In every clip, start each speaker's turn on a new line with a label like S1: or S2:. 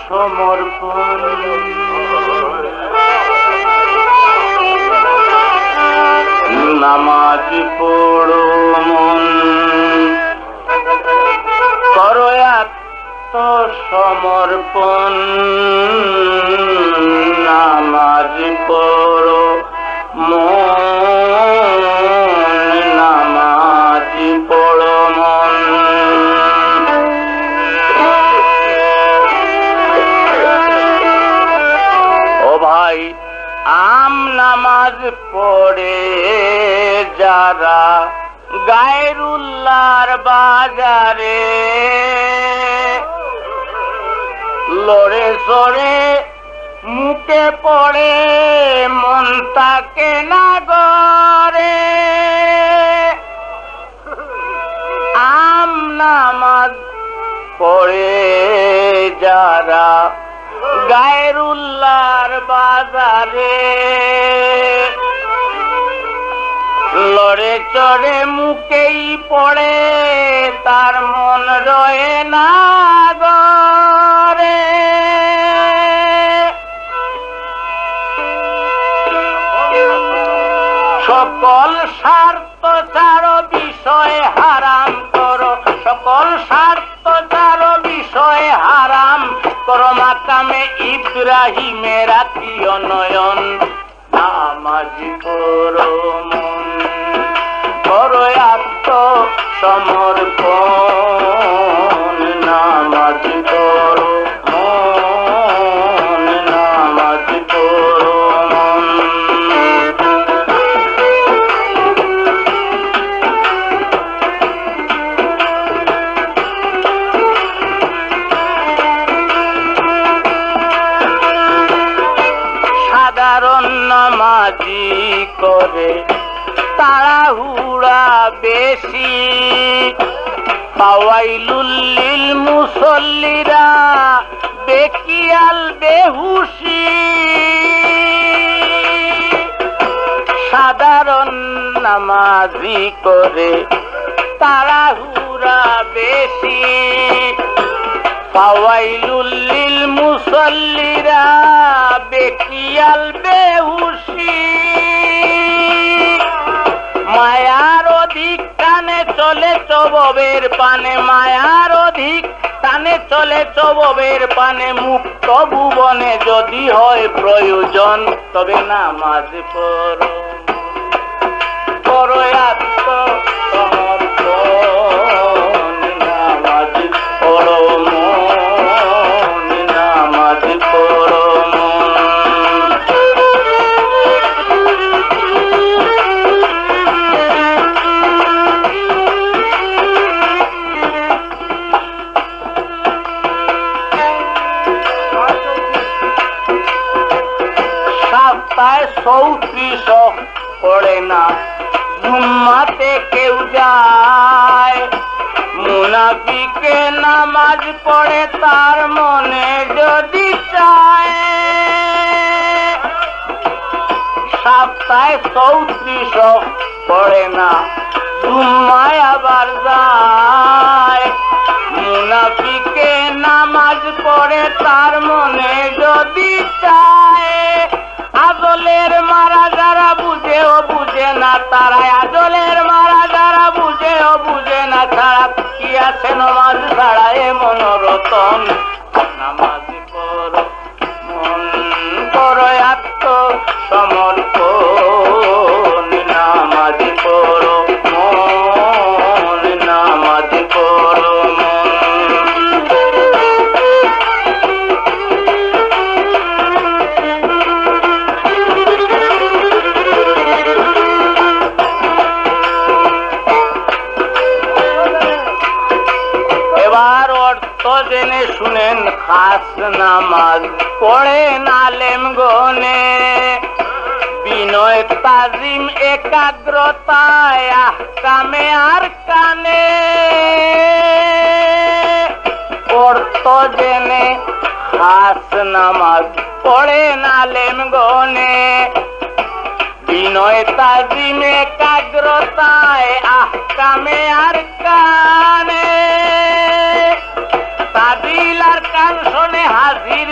S1: সমর্পণ। নামাজ পড়ো মন, করো আত্মসমর্পণ। নামাজ পড়ো মন, নামাজ পড়ো মন। ও ভাই, আম নামাজ পড়ে যারা গায়রুল্লাহর বাজারে লড়ে সরে মুখে পড়ে মন তাকে না গড়ে। আম নামাজ পড়ে যারা গায়রুল্লাহর বাজারে লড়ে চড়ে মুখেই পড়ে তার মন রয়ে না গরে। সকল স্বার্থ ছাড়ো বিষয় হারাম করো, সকল স্বার্থ ছাড়ো বিষয় হারাম করো। মাকামে ইব্রাহিমের রাখিও নয়ন। নামাজ পড়ো মন, করো আত্মসমর্পণ। নামাজ পড়ো মন, নামাজ পড়ো মন। সাধারণ নামাজি করে তাড়াহুড়া বেশি, ফাওয়াইলুল লিল মুসল্লিরা বেকিয়াল বেহুশি। সাধারণ নামাজি করে তাড়াহুড়া বেশি, ফাওয়াইলুল লিল মুসল্লিরা বেকিয়াল বেহুশি। মায়ার অধিক টানে চলে চববের পানে, মায়ার অধিক টানে চলে চববের পানে। মুক্ত ভুবনে যদি হয় প্রয়োজন তবে নামাজ পড়ো, করো আত্মসমর্পণ। নামাজ পড়ো মন, নামাজ পড়ো মন। সপ্তাহে 34 পড়ে না জুম্মাতে কেউ যায়। মুনাফিকে নামাজ পড়ে তার মনে যদি চায়। সপ্তাহে 34 পড়ে না জুম্মায় আবার যায়। মুনাফিকে নামাজ পড়ে তার মনে যদি চায়। আজলের মারা যারা বুঝে ও বুঝে না তারাই, আজলের মারা যারা বুঝে ও বুঝে না ছাড়া কি আছে নামাজ ছাড়া এ মনোরতন। নামাজ পড়ো মন, করো আত্মসমর্পণ। নামাজ পড়ো মন, নামাজ পড়ো মন। এবার অর্থ জেনে শুনেন খাস নামাজ পড়েন আলেম গনে। বিনয় তাজিম একাগ্রতায় আহকামে আর কানে। অর্থ জেনে খাস নামাজ পড়েন আলেম গনে। বিনয় তাজিম একাগ্রতায় আহকামে আর কানে। তাবিল আর কান শোনে হাজির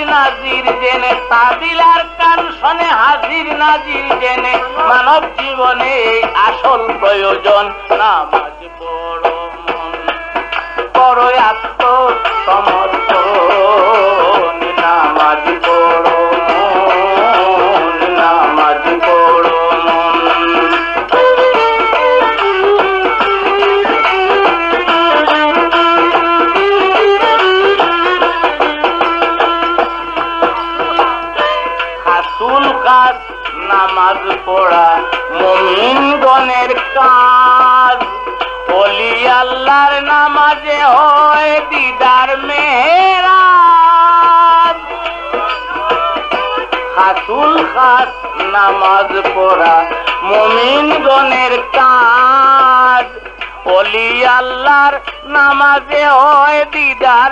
S1: জেনে তাবিল আর কান শোনে হাজির নাজির জেনে মানব জীবনে আসল প্রয়োজন নামাজ পড়ো মন করো আত্মসমর্পণ নামাজ পড়ো মন নামাজ পড়ো মন হাসুল কাজ নামাজ পড়া মুমিনগণের কাজ ওলি আল্লাহর নামাজে হয় দিদার মেহেরাজ হাসুল খাস নামাজ পড়া মুমিনগণের কাজ ওলি আল্লাহর নামাজে হয় দিদার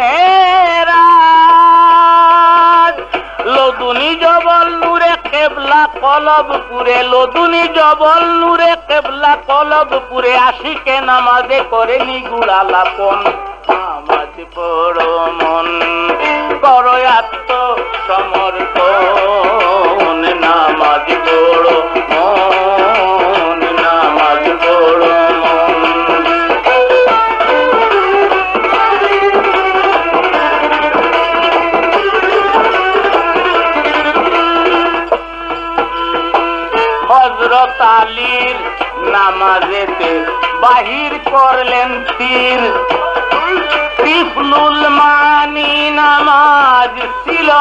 S1: মেহেরাজ লদুনি জবল নূরে কেবলা কলবপুরে লদুনি জবল নূরে কেবলা কলবপুরে আশিকে নামাজে করে নিগুড়া লাপন নামাজ পড়ো মন করো আত্মসমর্পণ নামাজ পড়ো মন নামাজ পড়ো মন হযরত আলীর নামাজেতে বাহির করলেন তীর তিফলুল মানি নামাজ ছিল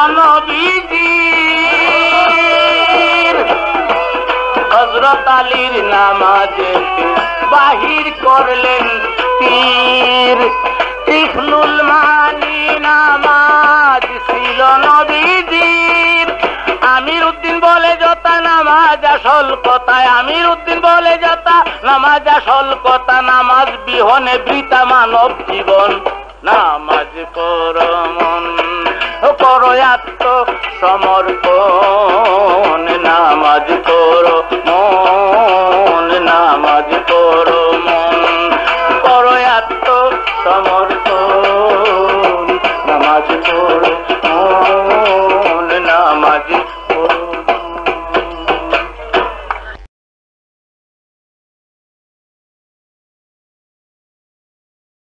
S1: নবীজির হযরত আলীর নামাজেতে বাহির করলেন তীর তিফলুল মানি নামাজ ছিল নবীজির আমির উদ্দিন বলে যতা নামাজ আসল কথা আমির উদ্দিন বলে যতা নামাজ আসল কথা নামাজ বিহনে বৃথা মানব জীবন নামাজ পড়ো মন করো আত্মসমর্পণ নামাজ পড়ো মন নামাজ পড়ো মন করো আত্মসমর্পণ